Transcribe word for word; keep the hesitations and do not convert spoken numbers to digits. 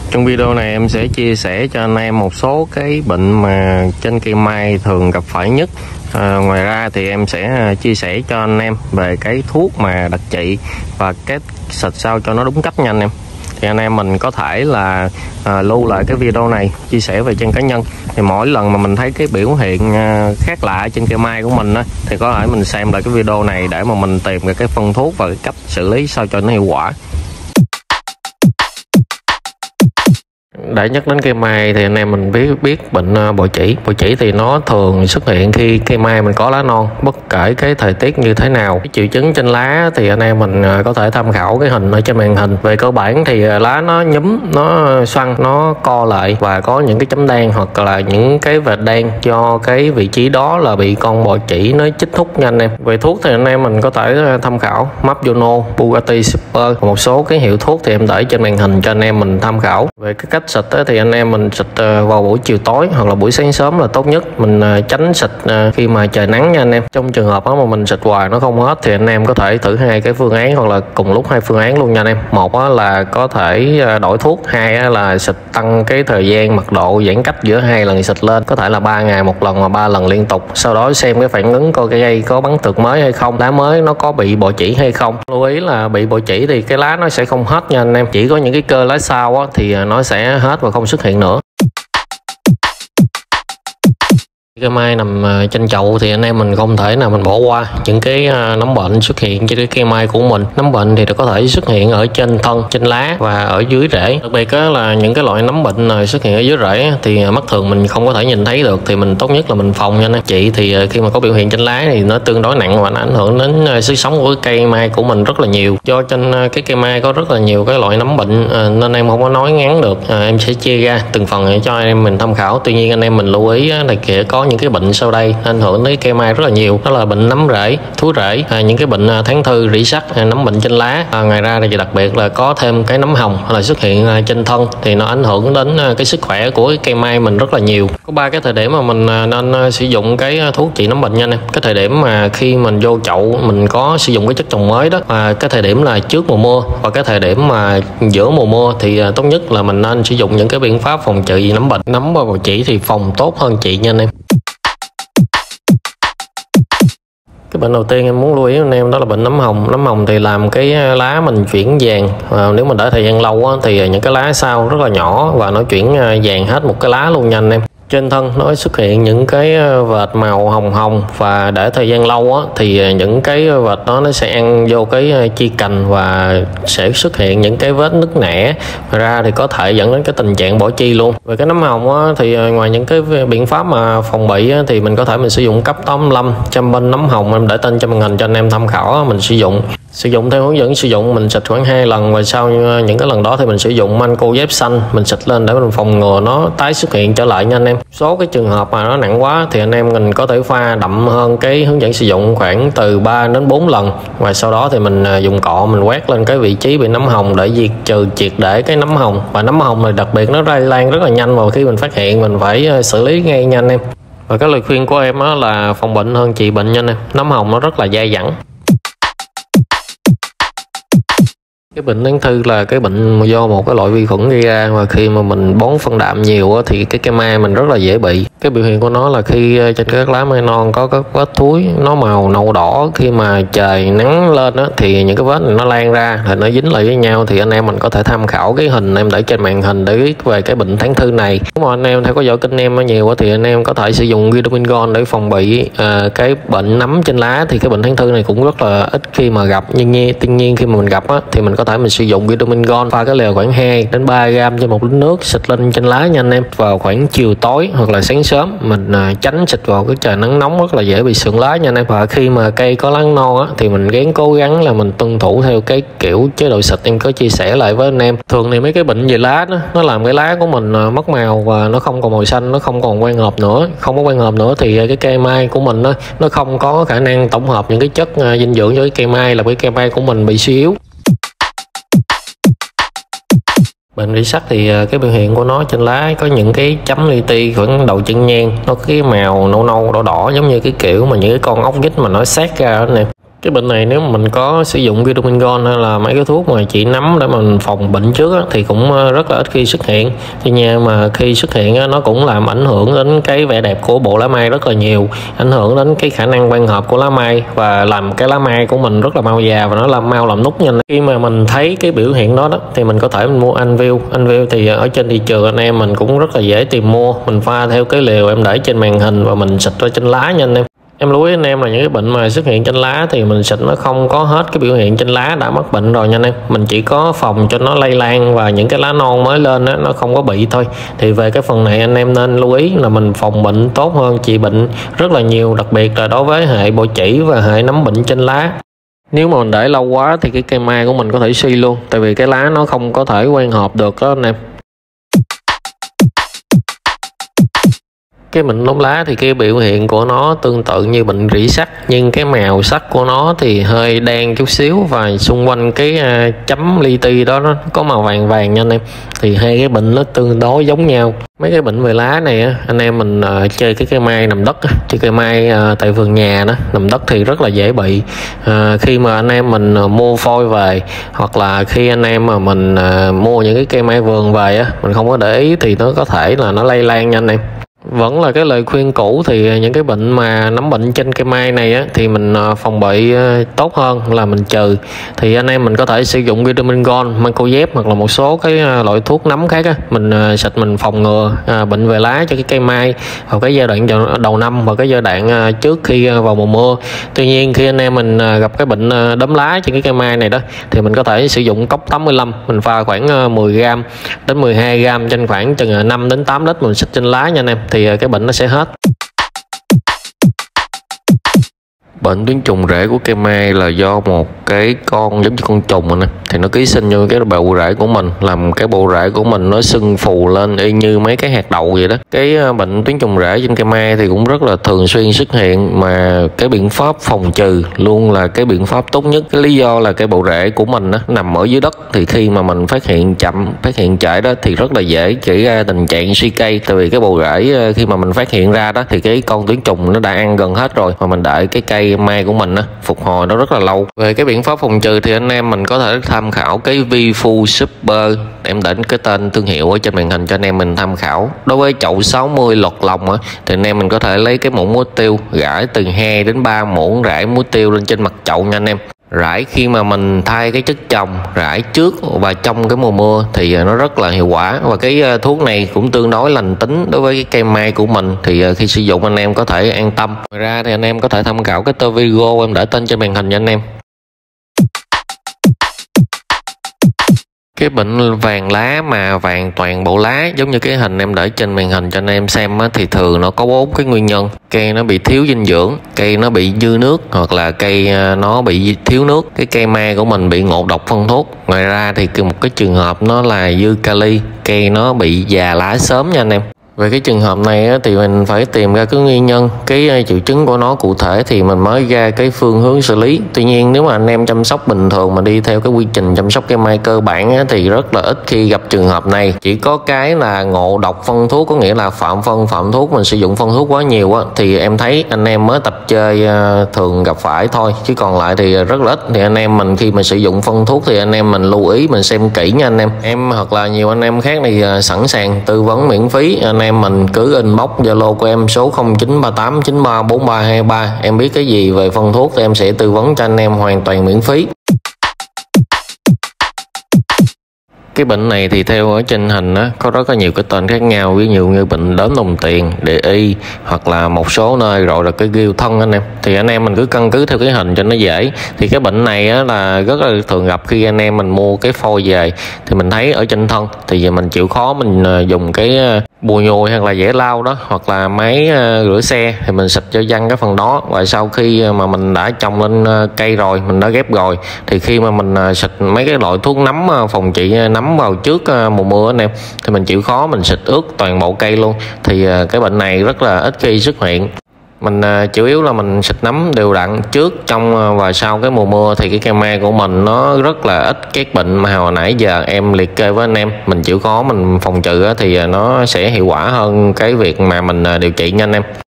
Trong video này em sẽ chia sẻ cho anh em một số cái bệnh mà trên cây mai thường gặp phải nhất. À, ngoài ra thì em sẽ chia sẻ cho anh em về cái thuốc mà đặc trị và cách xịt sao cho nó đúng cách nha anh em. Thì anh em mình có thể là à, lưu lại cái video này, chia sẻ về trang cá nhân. Thì mỗi lần mà mình thấy cái biểu hiện à, khác lạ trên cây mai của mình á, thì có thể mình xem lại cái video này để mà mình tìm được cái phân thuốc và cái cách xử lý sao cho nó hiệu quả. Để nhắc đến cây mai thì anh em mình biết biết bệnh bội chỉ. Bội chỉ thì nó thường xuất hiện khi cây mai mình có lá non, bất kể cái thời tiết như thế nào. Cái triệu chứng trên lá thì anh em mình có thể tham khảo cái hình ở trên màn hình. Về cơ bản thì lá nó nhúm, nó xoăn, nó co lại và có những cái chấm đen hoặc là những cái vệt đen, do cái vị trí đó là bị con bội chỉ nó chích hút nha anh em. Về thuốc thì anh em mình có thể tham khảo Mapjono, Bugatti Super, một số cái hiệu thuốc thì em để trên màn hình cho anh em mình tham khảo. Về cái cách xịt thì anh em mình xịt vào buổi chiều tối hoặc là buổi sáng sớm là tốt nhất. Mình tránh xịt khi mà trời nắng nha anh em. Trong trường hợp đó mà mình xịt hoài nó không hết thì anh em có thể thử hai cái phương án hoặc là cùng lúc hai phương án luôn nha anh em. Một là có thể đổi thuốc, hai là xịt tăng cái thời gian mật độ giãn cách giữa hai lần xịt lên, có thể là ba ngày một lần mà ba lần liên tục. Sau đó xem cái phản ứng coi cái cây có bắn tược mới hay không, lá mới nó có bị bội chỉ hay không. Lưu ý là bị bội chỉ thì cái lá nó sẽ không hết nha anh em, chỉ có những cái cơ lá sau á, thì nó sẽ hết và không xuất hiện nữa. Cây mai nằm trên chậu thì anh em mình không thể nào mình bỏ qua những cái nấm bệnh xuất hiện trên cái cây mai của mình. Nấm bệnh thì có thể xuất hiện ở trên thân, trên lá và ở dưới rễ. Đặc biệt là những cái loại nấm bệnh này xuất hiện ở dưới rễ thì mắt thường mình không có thể nhìn thấy được, thì mình tốt nhất là mình phòng nha anh em. Chị thì khi mà có biểu hiện trên lá thì nó tương đối nặng và nó ảnh hưởng đến sức sống của cái cây mai của mình rất là nhiều. Do trên cái cây mai có rất là nhiều cái loại nấm bệnh nên em không có nói ngắn được. À, em sẽ chia ra từng phần để cho anh em mình tham khảo. Tuy nhiên anh em mình lưu ý là kìa có những cái bệnh sau đây ảnh hưởng đến cây mai rất là nhiều, đó là bệnh nấm rễ, thúi rễ, à, những cái bệnh tháng thư, rỉ sắt, à, nấm bệnh trên lá. À, ngoài ra thì đặc biệt là có thêm cái nấm hồng là xuất hiện à, trên thân thì nó ảnh hưởng đến à, cái sức khỏe của cái cây mai mình rất là nhiều. Có ba cái thời điểm mà mình à, nên à, sử dụng cái thuốc trị nấm bệnh nha anh em. Cái thời điểm mà khi mình vô chậu mình có sử dụng cái chất trồng mới đó, và cái thời điểm là trước mùa mưa, và cái thời điểm mà giữa mùa mưa thì à, tốt nhất là mình nên sử dụng những cái biện pháp phòng trị nấm bệnh. Nấm và bội chỉ thì phòng tốt hơn trị nha anh em. Cái bệnh đầu tiên em muốn lưu ý anh em đó là bệnh nấm hồng. Nấm hồng thì làm cái lá mình chuyển vàng, à, nếu mình để thời gian lâu á, thì những cái lá sau rất là nhỏ và nó chuyển vàng hết một cái lá luôn nha anh em. Trên thân nó xuất hiện những cái vệt màu hồng hồng, và để thời gian lâu á, thì những cái vệt đó nó sẽ ăn vô cái chi cành và sẽ xuất hiện những cái vết nứt nẻ ra, thì có thể dẫn đến cái tình trạng bỏ chi luôn. Về cái nấm hồng á, thì ngoài những cái biện pháp mà phòng bị á, thì mình có thể mình sử dụng cấp tám mươi lăm chăm bên nấm hồng, em để tên cho màn hình cho anh em tham khảo á, mình sử dụng sử dụng theo hướng dẫn sử dụng. Mình xịt khoảng hai lần và sau những cái lần đó thì mình sử dụng Manco dép xanh mình xịt lên để mình phòng ngừa nó tái xuất hiện trở lại nha anh em. Số cái trường hợp mà nó nặng quá thì anh em mình có thể pha đậm hơn cái hướng dẫn sử dụng khoảng từ ba đến bốn lần, và sau đó thì mình dùng cọ mình quét lên cái vị trí bị nấm hồng để diệt trừ triệt để cái nấm hồng. Và nấm hồng này đặc biệt nó lây lan rất là nhanh, và khi mình phát hiện mình phải xử lý ngay nha anh em. Và cái lời khuyên của em á là phòng bệnh hơn trị bệnh nha anh em. Nấm hồng nó rất là dai dẳng. Cái bệnh tháng thư là cái bệnh do một cái loại vi khuẩn gây ra, và khi mà mình bón phân đạm nhiều á, thì cái cây mai mình rất là dễ bị. Cái biểu hiện của nó là khi trên các lá mai non có các vết thúi nó màu nâu đỏ, khi mà trời nắng lên á, thì những cái vết này nó lan ra thì nó dính lại với nhau. Thì anh em mình có thể tham khảo cái hình em để trên màn hình để biết về cái bệnh tháng thư này. Nếu mà anh em theo có dõi kênh em nhiều á, thì anh em có thể sử dụng vitamin Gold để phòng bị à, cái bệnh nấm trên lá. Thì cái bệnh tháng thư này cũng rất là ít khi mà gặp, nhưng nhiên tuy nhiên khi mà mình gặp á, thì mình có thể mình sử dụng vitamin Gold pha cái liều khoảng hai đến ba gram trên một lít nước, xịt lên trên lá nha anh em. Vào khoảng chiều tối hoặc là sáng sớm mình à, tránh xịt vào cái trời nắng nóng, rất là dễ bị sượng lá nha anh em. Và khi mà cây có lá non á, thì mình gắng cố gắng là mình tuân thủ theo cái kiểu chế độ xịt em có chia sẻ lại với anh em. Thường thì mấy cái bệnh về lá đó, nó làm cái lá của mình à, mất màu và nó không còn màu xanh, nó không còn quang hợp nữa. Không có quang hợp nữa thì cái cây mai của mình đó, nó không có khả năng tổng hợp những cái chất à, dinh dưỡng cho cái cây mai, là cái cây mai của mình bị suy yếu. Bệnh rỉ sắt thì cái biểu hiện của nó trên lá có những cái chấm li ti khoảng đầu chân nhang, nó có cái màu nâu nâu đỏ đỏ giống như cái kiểu mà những cái con ốc vít mà nó sát ra đó nè. Cái bệnh này nếu mà mình có sử dụng vitamin Gold hay là mấy cái thuốc mà chỉ nấm để mà mình phòng bệnh trước á, thì cũng rất là ít khi xuất hiện. Tuy nhiên mà khi xuất hiện á, nó cũng làm ảnh hưởng đến cái vẻ đẹp của bộ lá mai rất là nhiều, ảnh hưởng đến cái khả năng quang hợp của lá mai và làm cái lá mai của mình rất là mau già và nó làm mau làm nút nhanh. Khi mà mình thấy cái biểu hiện đó đó thì mình có thể mình mua Anvil. Anvil thì ở trên thị trường anh em mình cũng rất là dễ tìm mua, mình pha theo cái liều em để trên màn hình và mình xịt ra trên lá nha anh em. Em lưu ý anh em là những cái bệnh mà xuất hiện trên lá thì mình xịt nó không có hết cái biểu hiện trên lá đã mắc bệnh rồi nha anh em, mình chỉ có phòng cho nó lây lan và những cái lá non mới lên đó, nó không có bị thôi. Thì về cái phần này anh em nên lưu ý là mình phòng bệnh tốt hơn trị bệnh rất là nhiều, đặc biệt là đối với hệ bội chỉ và hệ nấm bệnh trên lá. Nếu mà mình để lâu quá thì cái cây mai của mình có thể suy luôn, tại vì cái lá nó không có thể quang hợp được đó anh em. Cái bệnh nóng lá thì cái biểu hiện của nó tương tự như bệnh rỉ sắt, nhưng cái màu sắc của nó thì hơi đen chút xíu và xung quanh cái uh, chấm li ti đó nó có màu vàng vàng nha anh em. Thì hai cái bệnh nó tương đối giống nhau. Mấy cái bệnh về lá này á, anh em mình uh, chơi cái cây mai nằm đất á, chơi cây mai uh, tại vườn nhà đó nằm đất thì rất là dễ bị. Uh, khi mà anh em mình uh, mua phôi về, hoặc là khi anh em mà mình uh, mua những cái cây mai vườn về á, mình không có để ý thì nó có thể là nó lây lan nha anh em. Vẫn là cái lời khuyên cũ thì những cái bệnh mà nấm bệnh trên cây mai này á, thì mình phòng bị tốt hơn là mình trừ. Thì anh em mình có thể sử dụng vitamin Gold, Mancozeb hoặc là một số cái loại thuốc nấm khác á, mình xịt mình phòng ngừa à, bệnh về lá cho cái cây mai vào cái giai đoạn đầu năm và cái giai đoạn trước khi vào mùa mưa. Tuy nhiên khi anh em mình gặp cái bệnh đốm lá trên cái cây mai này đó thì mình có thể sử dụng cốc tám mươi lăm, mình pha khoảng mười gam đến mười hai gam trên khoảng chừng năm đến tám lít mình xịt trên lá nha anh em, thì cái bệnh nó sẽ hết. Bệnh tuyến trùng rễ của cây mai là do một cái con giống như con trùng này, thì nó ký sinh vô cái bộ rễ của mình, làm cái bộ rễ của mình nó sưng phù lên y như mấy cái hạt đậu vậy đó. Cái bệnh tuyến trùng rễ trên cây mai thì cũng rất là thường xuyên xuất hiện, mà cái biện pháp phòng trừ luôn là cái biện pháp tốt nhất. Cái lý do là cái bộ rễ của mình đó, nằm ở dưới đất, thì khi mà mình phát hiện chậm, phát hiện trễ đó thì rất là dễ chỉ ra tình trạng suy cây. Tại vì cái bộ rễ khi mà mình phát hiện ra đó thì cái con tuyến trùng nó đã ăn gần hết rồi, mà mình đợi cái cây mai của mình á phục hồi nó rất là lâu. Về cái biện pháp phòng trừ thì anh em mình có thể tham khảo cái Vifu Super, em để cái tên thương hiệu ở trên màn hình cho anh em mình tham khảo. Đối với chậu sáu mươi lọt lòng á thì anh em mình có thể lấy cái muỗng muối tiêu rải từ hai đến ba muỗng rải muối tiêu lên trên mặt chậu nha anh em. Rải khi mà mình thay cái chất trồng, rải trước và trong cái mùa mưa thì nó rất là hiệu quả. Và cái thuốc này cũng tương đối lành tính đối với cái cây mai của mình, thì khi sử dụng anh em có thể an tâm. Ngoài ra thì anh em có thể tham khảo cái Tovigo em để tên trên màn hình cho anh em. Cái bệnh vàng lá mà vàng toàn bộ lá giống như cái hình em để trên màn hình cho anh em xem á, thì thường nó có bốn cái nguyên nhân. Cây nó bị thiếu dinh dưỡng, cây nó bị dư nước, hoặc là cây nó bị thiếu nước. Cái cây mai của mình bị ngộ độc phân thuốc. Ngoài ra thì một cái trường hợp nó là dư kali, cây nó bị già lá sớm nha anh em. Về cái trường hợp này á, thì mình phải tìm ra cái nguyên nhân, cái triệu chứng của nó cụ thể thì mình mới ra cái phương hướng xử lý. Tuy nhiên nếu mà anh em chăm sóc bình thường mà đi theo cái quy trình chăm sóc cây mai cơ bản á, thì rất là ít khi gặp trường hợp này. Chỉ có cái là ngộ độc phân thuốc, có nghĩa là phạm phân phạm thuốc, mình sử dụng phân thuốc quá nhiều á, thì em thấy anh em mới tập chơi thường gặp phải thôi, chứ còn lại thì rất là ít. Thì anh em mình khi mà sử dụng phân thuốc thì anh em mình lưu ý, mình xem kỹ nha anh em. Em hoặc là nhiều anh em khác thì sẵn sàng tư vấn miễn phí. Anh em Em mình cứ inbox Zalo của em số không chín ba tám chín ba bốn ba hai ba. Em biết cái gì về phân thuốc thì em sẽ tư vấn cho anh em hoàn toàn miễn phí. Cái bệnh này thì theo ở trên hình á, có rất là nhiều cái tên khác nhau, ví dụ như bệnh đốm đồng tiền, địa y, hoặc là một số nơi gọi là cái ghêu thân anh em. Thì anh em mình cứ căn cứ theo cái hình cho nó dễ. Thì cái bệnh này á, là rất là thường gặp khi anh em mình mua cái phôi về, thì mình thấy ở trên thân thì giờ mình chịu khó mình dùng cái bùa nhồi hoặc là dẻ lau đó, hoặc là máy rửa xe thì mình xịt cho văng cái phần đó. Và sau khi mà mình đã trồng lên cây rồi, mình đã ghép rồi, thì khi mà mình xịt mấy cái loại thuốc nấm phòng trị nấm vào trước mùa mưa anh em, thì mình chịu khó mình xịt ướt toàn bộ cây luôn, thì cái bệnh này rất là ít khi xuất hiện. Mình uh, chủ yếu là mình xịt nấm đều đặn trước, trong uh, và sau cái mùa mưa, thì cái cây mai của mình nó rất là ít các bệnh mà hồi nãy giờ em liệt kê với anh em. Mình chịu khó mình phòng trừ uh, thì uh, nó sẽ hiệu quả hơn cái việc mà mình uh, điều trị nha anh em.